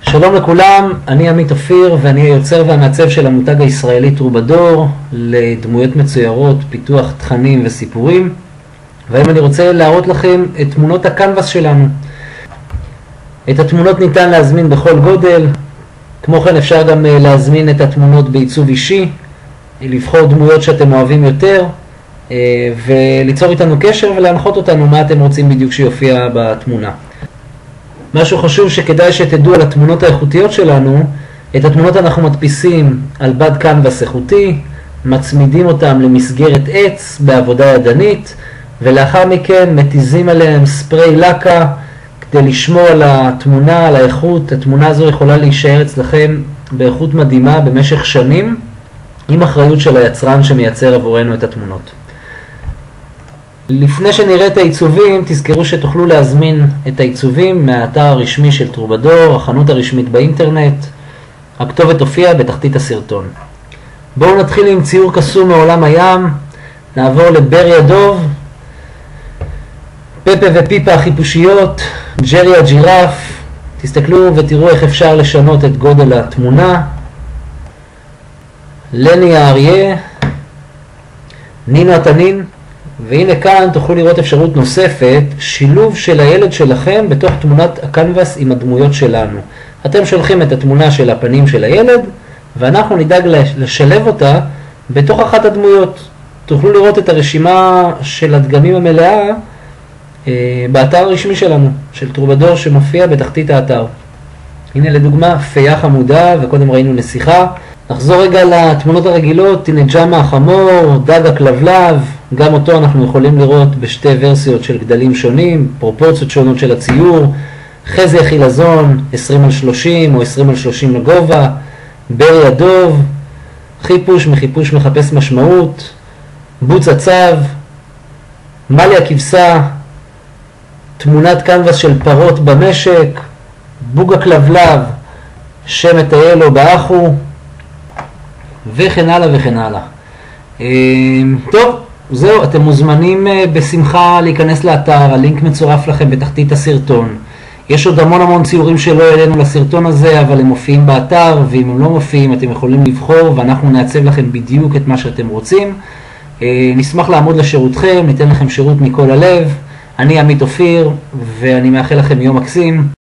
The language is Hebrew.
שלום לכולם, אני עמית אופיר ואני היוצר והמעצב של המותג הישראלי טרובדור לדמויות מצוירות, פיתוח תכנים וסיפורים. והיום אני רוצה להראות לכם את תמונות הקנבס שלנו. את התמונות ניתן להזמין בכל גודל, כמו כן אפשר גם להזמין את התמונות בעיצוב אישי, לבחור דמויות שאתם אוהבים יותר וליצור איתנו קשר ולהנחות אותנו מה אתם רוצים בדיוק שיופיע בתמונה. משהו חשוב שכדאי שתדעו על התמונות האיכותיות שלנו, את התמונות אנחנו מדפיסים על בד קנבס איכותי, מצמידים אותם למסגרת עץ בעבודה ידנית, ולאחר מכן מתיזים עליהם ספרי לקה כדי לשמור על התמונה, על האיכות. התמונה הזו יכולה להישאר אצלכם באיכות מדהימה במשך שנים, עם אחריות של היצרן שמייצר עבורנו את התמונות. לפני שנראה את העיצובים, תזכרו שתוכלו להזמין את העיצובים מהאתר הרשמי של טרובדור, החנות הרשמית באינטרנט. הכתובת תופיע בתחתית הסרטון. בואו נתחיל עם ציור קסום מעולם הים. נעבור לברי הדוב, פפה ופיפה החיפושיות, ג'רי הג'ירף. תסתכלו ותראו איך אפשר לשנות את גודל התמונה. לני האריה, נינו התנין. והנה כאן תוכלו לראות אפשרות נוספת, שילוב של הילד שלכם בתוך תמונת הקנבס עם הדמויות שלנו. אתם שולחים את התמונה של הפנים של הילד, ואנחנו נדאג לשלב אותה בתוך אחת הדמויות. תוכלו לראות את הרשימה של הדגמים המלאה באתר הרשמי שלנו, של טרובדור, שמופיע בתחתית האתר. הנה לדוגמה, פייה חמודה, וקודם ראינו נסיכה. נחזור רגע לתמונות הרגילות. הנה ג'מה החמור, דג הכלבלב, גם אותו אנחנו יכולים לראות בשתי ורסיות של גדלים שונים, פרופורציות שונות של הציור. חזי החילזון, 20x30 או 20x30 לגובה. ברי הדוב, חיפוש מחיפוש מחפש משמעות, בוץ הצב, מלי הכבשה, תמונת קנבס של פרות במשק, בוג הכלבלב, שם מטייל או באחו, וכן הלאה וכן הלאה. טוב, זהו, אתם מוזמנים בשמחה להיכנס לאתר, הלינק מצורף לכם בתחתית הסרטון. יש עוד המון ציורים שלא העלינו לסרטון הזה, אבל הם מופיעים באתר, ואם הם לא מופיעים אתם יכולים לבחור ואנחנו נעצב לכם בדיוק את מה שאתם רוצים. נשמח לעמוד לשירותכם, ניתן לכם שירות מכל הלב. אני עמית אופיר ואני מאחל לכם יום מקסים.